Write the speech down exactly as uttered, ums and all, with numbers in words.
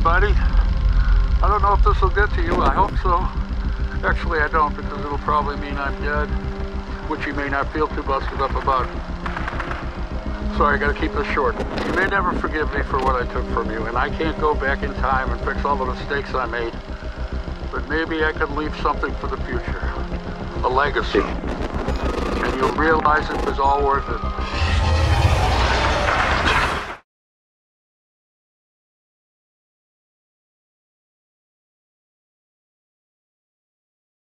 buddy. I don't know if this will get to you. I hope so. Actually, I don't, because it'll probably mean I'm dead, which you may not feel too busted up about. Sorry, I gotta keep this short. You may never forgive me for what I took from you, and I can't go back in time and fix all the mistakes I made. But maybe I can leave something for the future. A legacy. And you'll realize it was all worth it.